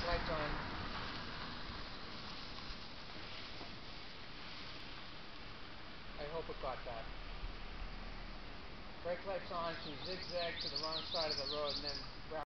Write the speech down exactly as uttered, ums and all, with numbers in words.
lights on. I hope it got that. Brake lights on, she zigzagged to the wrong side of the road and then